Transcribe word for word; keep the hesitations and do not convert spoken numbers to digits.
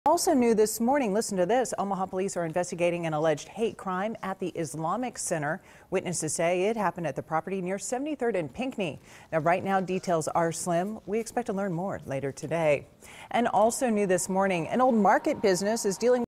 Also new this morning, listen to this. Omaha police are investigating an alleged hate crime at the Islamic Center. Witnesses say it happened at the property near seventy-third and Pinckney. Now, right now, details are slim. We expect to learn more later today. And also new this morning, an old market business is dealing